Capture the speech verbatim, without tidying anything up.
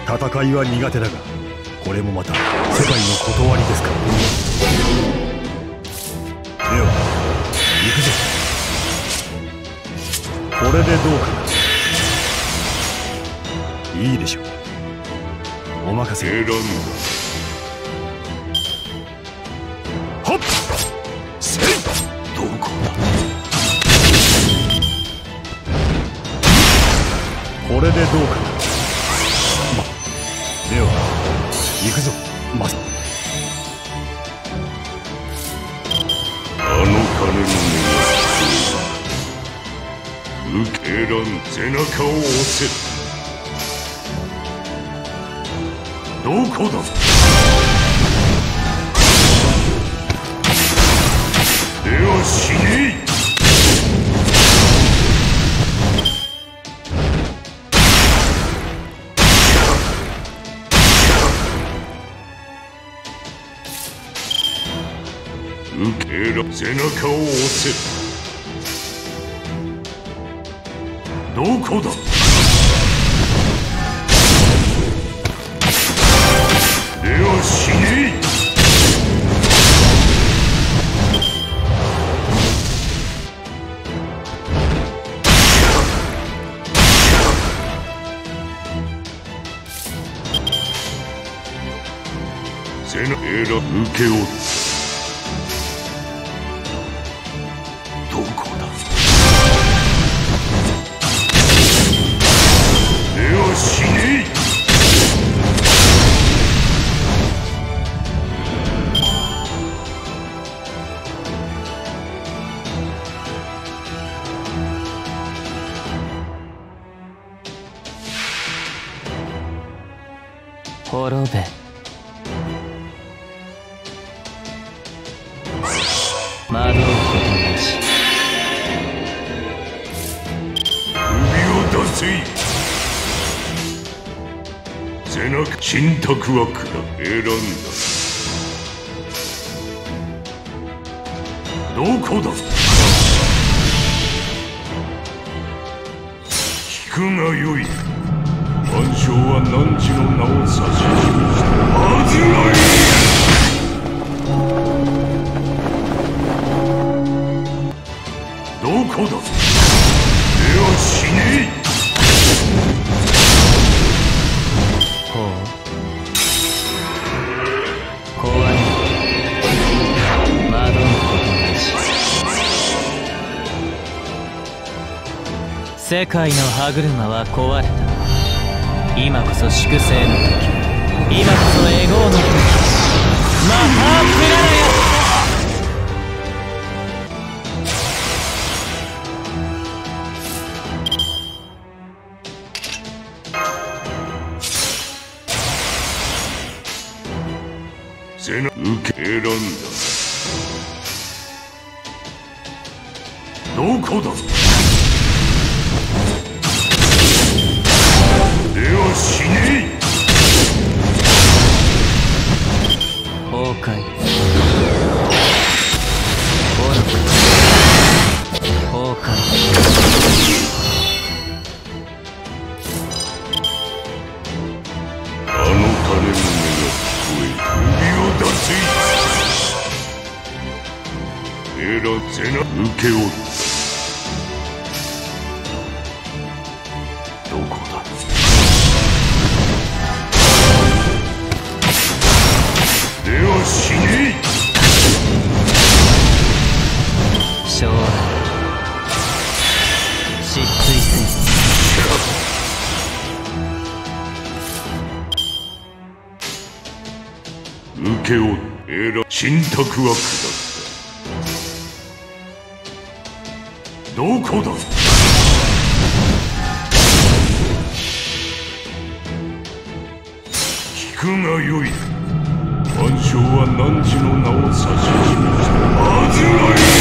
戦いは苦手だが、これもまた世界の断りですから。では行くぞ。これでどうかな。いいでしょう。お任せ。選んだ。はっせい。どこだ。これでどうかな。ま、では行くぞ。まさあの金の目が受けらん。背中を押せ。どこだ。では死ねえ。受けら。背中を押せ。どこだ。では死ねえ。背中えら受け負つ。どこだ。では死ねえ。 滅べ。惑うことなし。 首を出せい。背中。信託は下。選んだ。どこだ。聞くがよい。万象は汝の名を指し示したはずがいい。どこだ。では死ねえ。 ほう。怖い。惑うことなし。世界の歯車は壊れた。今こそ粛清の時。今こそエゴーの時。マハープララヤ。 背中受け選んだ。どこだ。では死ねえ。 崩壊。愚か。崩壊。 あの鐘の音が聞こえる。首を出せ。えらせな受け負つ。どこだ。では死ねえ。 将来失墜せ受け負う。えら信託は下った。どこだ。聞くがよい。万象は汝の名を指し示したはずがいい。